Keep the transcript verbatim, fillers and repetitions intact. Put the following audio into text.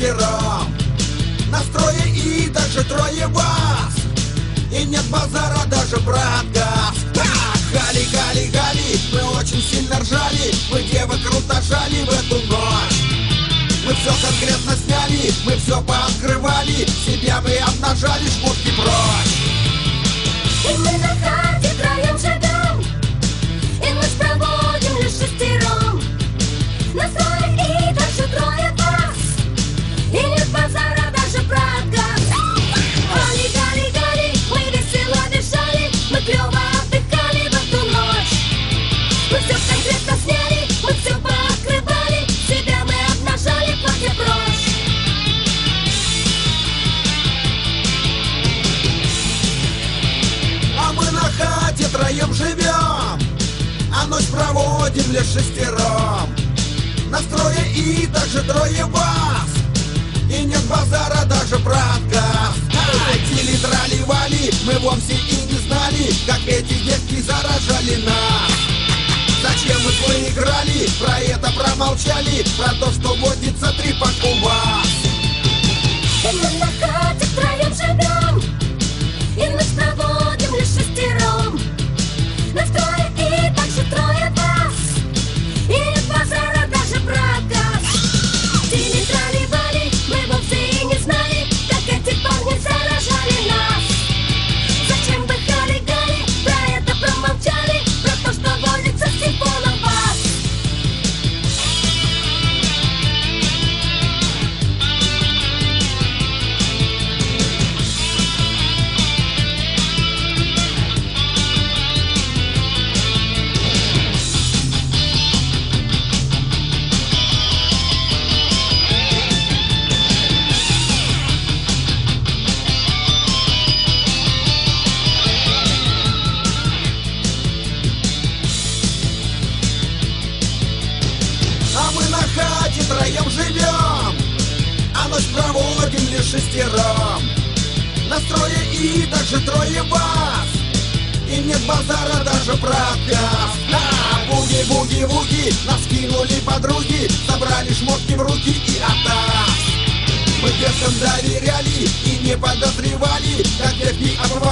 шестером. Настрое и также трое вас. И нет базара даже брат газ. Гали, гали, гали, мы очень сильно ржали. Мы девок круто жали в эту ночь. Мы все конкретно сняли, мы все пооткрывали. Себя мы обнажали, шмотки прочь. И мы на хате троем живем, и ночь проводим лишь шестером. Настрой и также трое вас, и нет базара даже брат газ. Гали, гали, гали, мы весело дышали, мы клево отдыхали в эту ночь. Мы все конкретно сняли, мы все пооткрывали. Себя мы обнажали, платье прочь. А мы на хате троем живем, а ночь проводим лишь шестером. Настрое и также трое вас, и нет базара даже брат газ. Тили трали-вали, мы вовсе и не знали, как эти девки заражали нас. Зачем мы проиграли, про это промолчали, про то, что водится трипак у вас. И мы на хате втроем живем, и ночь проводим лишь шестером. Настрой и также трое вас, и нет базара даже брат газ. Тили трали-вали, мы вовсе и не знали, как эти парни заражали нас. Зачем вы хали-гали, про это промолчали, про то, что водится с симфоном вас. А мы на хате троем живем, а ночь проводим лишь шестером. Настрое и также трое вас, и нет базара даже брат газ. А, буги-буги-вуги, нас кинули подруги, собрали шмотки в руки и атас. Мы девкам доверяли и не подозревали, как девки обрывали